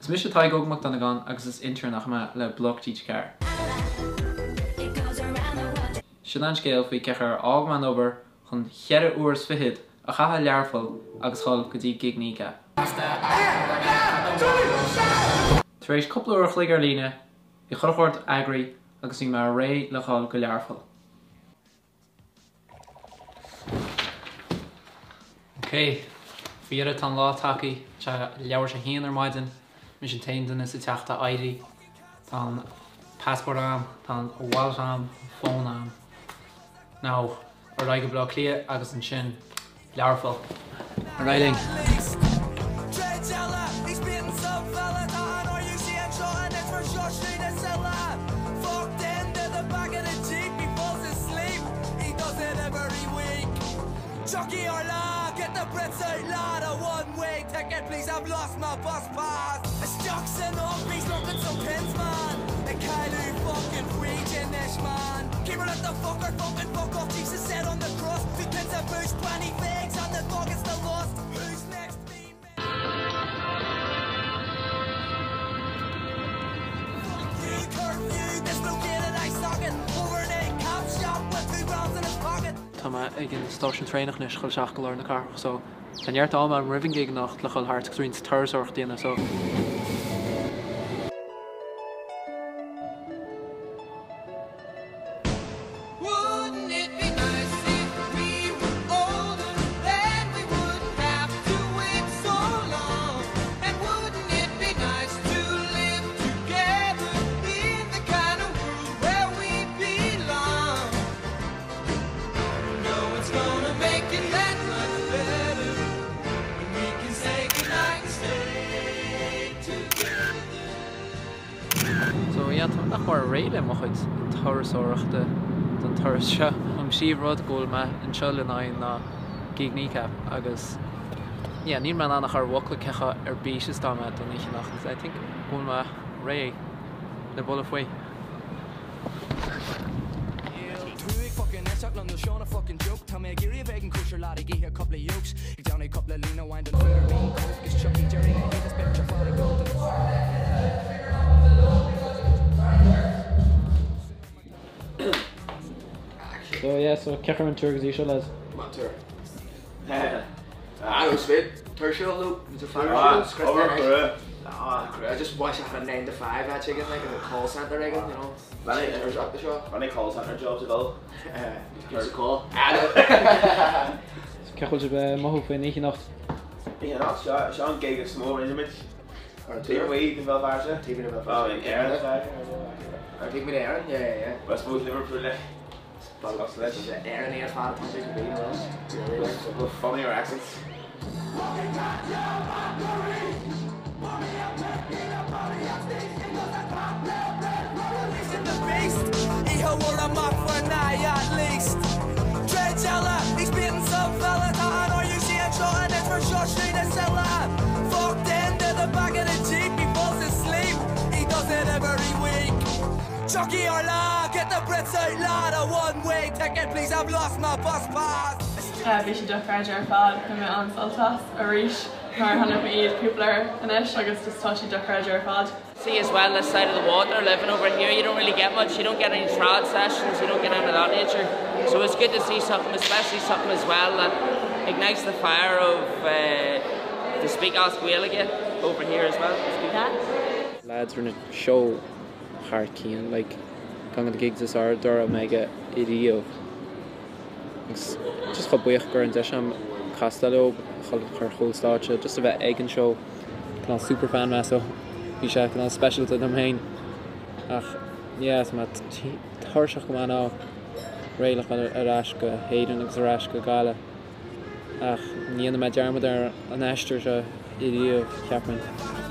Is mis tá gogach donna gan agus is inter nach me le blogtíte car. Sin an scéal faoi cechar ágman obair chun cheadar uairs fihid a chatha learfol agus chol go dtí gignícha. Tar éis cúpla uair chloig ar líne i chorchort agraí agus í mar ré le chol go learfol. Ok, fiad tan lá tacaí te leabhar sé híon ar maidin, mis sin tain duna sa teachta ID, tan passport am, tan wallet am, phone am. Now, ar raig go blá clia agus an sin learfol. Ar railing. Jockey or law, get the Brits out loud. A one-way ticket, please, I've lost my bus pass. It's Jackson up, he's looking so pins, man. The Kylie fucking regionish, man. Keep her let the fucker fucking fuck off. Jesus said on the cross, 2 pins of booze, 20 figs, and the dog is the lost. Who's next? Me, curfew, dislocated eye socket. Overnight cop shop with 2 rounds in his pocket. Tá ag an station training is chuil seach go leir na car, so tanart am an riving gig nacht le chuil hart green thursach déana so. Nach mar réile mo chuid thuirsáireachta don thuras seo an siomhrad ggóil me an seoil na gignícha agus ní man annach ar bhla cecha ar bíis dáme don ní nachtas. I think ggóil me ré na bola faoi. No Sean a fucking joke. Tell me a geary vegan kosher lad, give here a couple of yolks. Get down a couple of lean wind and further bean. It's Chucky Jerry, and he's a spectre for the golden. So yeah, so ceachair an túr seo leis. Má túr. Agus fit, túr seo loop, it's a fire. I just wish I had a 9 to 5 that chicken like in a call center again, you know. There's up the shop. Many call center jobs at all. Give us a call. Ceachil se be mothú faoi ní nacht. Ní nacht, Sean gig a small intimate. Or Take me in Belfast. Take me to Belfast. Oh, in Aaron. Or take me to Aaron, yeah. I suppose Liverpool like. Aaron here fan of big bean, Funny or accents. He wore a mark for an eye at least. Dreadella, he's beating some fella. Or you see a shot and it's for sure straight to Silla. Fucked into the back of the Jeep, he falls asleep. He does it every week. Chucky or law, get the Brits out loud. A one-way ticket, please, I've lost my bus pass. Bhí sé dochráid ar fád chu mé an soltas a ríis mar hanna iad cúplar inis agus tá sé dochráid ar fád. See as well this side of the water, living over here, you don't really get much, you don't get any trad sessions, you don't get any of that nature. So it's good to see something, especially something as well that ignites the fire of the Speak Ask Gaeilge over here as well. Lads run a show hard keen, like gang the gigs is our Dora mega idio. Just go buich gur an deisham Castello, chur chóstáte, just a bit egg show. Can super fan me so. Bhí sé an special to them hain. Ach, yes, ma thuirseach go ná réilech arás go héidir agus arás go gála. Ach, níana me dearmad ar an eistir se idiomh ceapan.